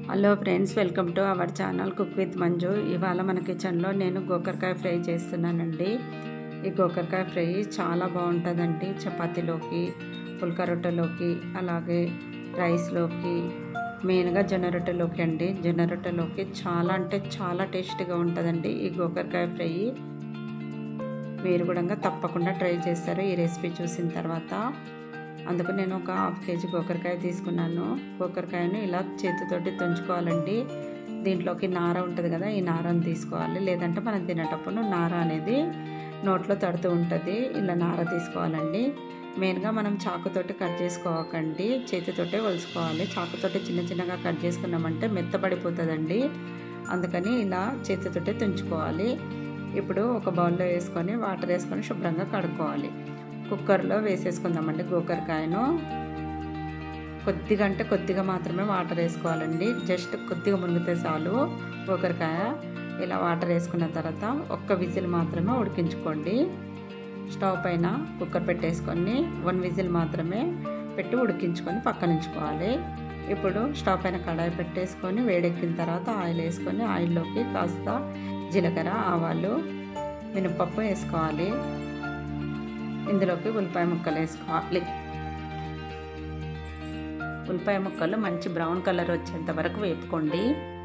Hello friends, welcome to our channel cook with Manju. ఇవాళ మన కిచెన్లో నేను గోకరకాయ ఫ్రై చేస్తున్నానండి. ఈ గోకరకాయ ఫ్రై చాలా బాగుంటుందండి. చపాతీలోకి, పుల్కా రొట్టెలోకి, అలాగే రైస్లోకి, మెయిన్గా జొన్న రొట్టెలోకి అండి. జొన్న రొట్టెలోకి చాలా అంటే చాలా టేస్టీగా ఉంటుందండి ఈ గోకరకాయ ఫ్రై. మీరు కూడా తప్పకుండా ట్రై చేస్తారు ఈ రెసిపీ చూసిన తర్వాత. అందుకు నేను ఒక హాఫ్ కేజీ గోకరకాయ తీసుకున్నాను. గోకరకాయను ఇలా చేతితోటి తుంచుకోవాలండి. దీంట్లోకి నార ఉంటుంది కదా, ఈ నారను తీసుకోవాలి. లేదంటే మనం తినేటప్పుడు నార అనేది నోట్లో తడుతూ ఉంటుంది. ఇలా నార తీసుకోవాలండి. మెయిన్గా మనం చాకుతోటి కట్ చేసుకోవకండి, చేతితోటే వలుసుకోవాలి. చాకుతోటి చిన్న చిన్నగా కట్ చేసుకున్నామంటే మెత్తపడిపోతుందండి. అందుకని ఇలా చేతితోటే తుంచుకోవాలి. ఇప్పుడు ఒక బౌల్లో వేసుకొని వాటర్ వేసుకొని శుభ్రంగా కడుక్కోవాలి. కుక్కర్లో వేసేసుకుందామండి గోకరకాయను. కొద్దిగా అంటే కొద్దిగా మాత్రమే వాటర్ వేసుకోవాలండి. జస్ట్ కొద్దిగా మునిగితే చాలు గోకరకాయ. ఇలా వాటర్ వేసుకున్న తర్వాత ఒక్క విజిల్ మాత్రమే ఉడికించుకోండి. స్టవ్ పైన కుక్కర్ పెట్టేసుకొని 1 విజిల్ మాత్రమే పెట్టి ఉడికించుకొని పక్కన ఉంచుకోవాలి. ఇప్పుడు స్టవ్ పైన కడాయి పెట్టేసుకొని వేడెక్కిన తర్వాత ఆయిల్ వేసుకొని ఆయిల్లోకి కాస్త జీలకర్ర, ఆవాలు, మినపప్పు వేసుకోవాలి. ఇందులోకి ఉల్లిపాయ ముక్కలు వేసుకోవాలి. ఉల్లిపాయ ముక్కలు మంచి బ్రౌన్ కలర్ వచ్చేంత వరకు వేపుకోండి.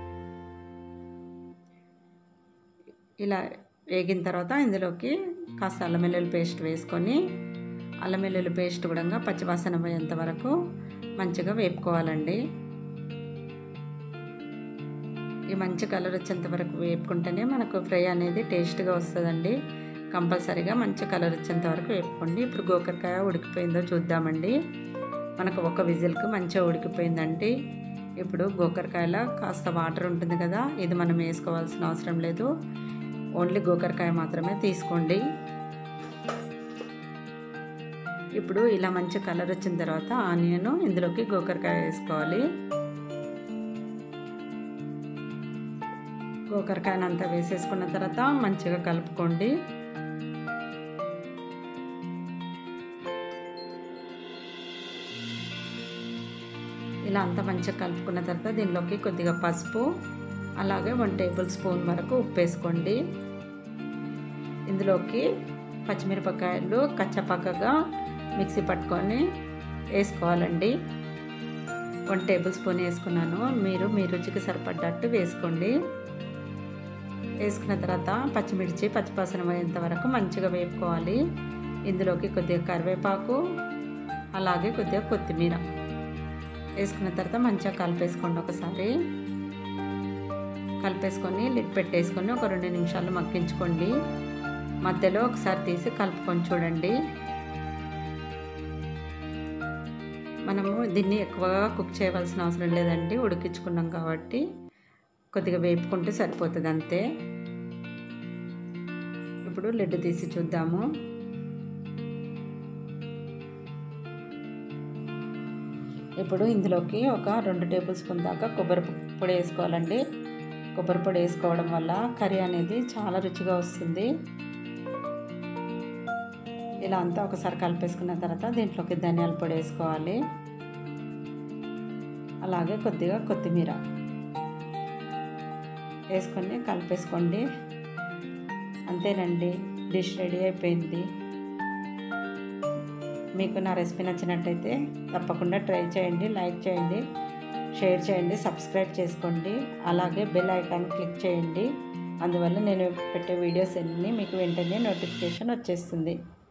ఇలా వేగిన తర్వాత ఇందులోకి కాస్త అల్లం వెల్లుల్లి పేస్ట్ వేసుకొని, అల్లం వెల్లుల్లి పేస్ట్ కూడా పచ్చివాసన పోయేంత వరకు మంచిగా వేపుకోవాలండి. ఈ మంచి కలర్ వచ్చేంత వరకు వేపుకుంటేనే మనకు ఫ్రై అనేది టేస్ట్గా వస్తుందండి. కంపల్సరీగా మంచి కలర్ వచ్చేంత వరకు వేపుకోండి. ఇప్పుడు గోకరకాయ ఉడికిపోయిందో చూద్దామండి. మనకు ఒక విజిల్కి మంచిగా ఉడికిపోయిందండి. ఇప్పుడు గోకరకాయలో కాస్త వాటర్ ఉంటుంది కదా, ఇది మనం వేసుకోవాల్సిన అవసరం లేదు. ఓన్లీ గోకరకాయ మాత్రమే తీసుకోండి. ఇప్పుడు ఇలా మంచి కలర్ వచ్చిన తర్వాత ఆనియన్ ఇందులోకి గోకరకాయ వేసుకోవాలి. గోకరకాయనంతా వేసేసుకున్న తర్వాత మంచిగా కలుపుకోండి. ఇలా అంతా మంచిగా కలుపుకున్న తర్వాత దీనిలోకి కొద్దిగా పసుపు, అలాగే 1 టేబుల్ స్పూన్ వరకు ఉప్పు వేసుకోండి. ఇందులోకి పచ్చిమిరపకాయలు కచ్చపక్కగా మిక్సీ పట్టుకొని వేసుకోవాలండి. 1 టేబుల్ స్పూన్ వేసుకున్నాను. మీరు మీ రుచికి సరిపడ్డట్టు వేసుకోండి. వేసుకున్న తర్వాత పచ్చిమిర్చి పచ్చివాసన పోయేంత వరకు మంచిగా వేపుకోవాలి. ఇందులోకి కొద్దిగా కరివేపాకు, అలాగే కొద్దిగా కొత్తిమీర వేసుకున్న తర్వాత మంచిగా కలిపేసుకోండి. ఒకసారి కలిపేసుకొని లిడ్ పెట్టేసుకొని ఒక 2 నిమిషాలు మగ్గించుకోండి. మధ్యలో ఒకసారి తీసి కలుపుకొని చూడండి. మనము దీన్ని ఎక్కువగా కుక్ చేయవలసిన అవసరం లేదండి, ఉడికించుకున్నాం కాబట్టి కొద్దిగా వేపుకుంటే సరిపోతుంది అంతే. ఇప్పుడు లిడ్ తీసి చూద్దాము. ఇప్పుడు ఇందులోకి ఒక 2 టేబుల్ స్పూన్ దాకా కొబ్బరి పొడి వేసుకోవాలండి. కొబ్బరి పొడి వేసుకోవడం వల్ల కర్రీ అనేది చాలా రుచిగా వస్తుంది. ఇలా అంతా ఒకసారి కలిపేసుకున్న తర్వాత దీంట్లోకి ధనియాల పొడి వేసుకోవాలి. అలాగే కొద్దిగా కొత్తిమీర వేసుకొని కలిపేసుకోండి. అంతేనండి, డిష్ రెడీ అయిపోయింది. మీకు నా రెసిపీ నచ్చినట్టయితే తప్పకుండా ట్రై చేయండి, లైక్ చేయండి, షేర్ చేయండి, సబ్స్క్రైబ్ చేసుకోండి. అలాగే బెల్ ఐకాన్ క్లిక్ చేయండి. అందువల్ల నేను పెట్టే వీడియోస్ అన్నీ మీకు వెంటనే నోటిఫికేషన్ వచ్చేస్తుంది.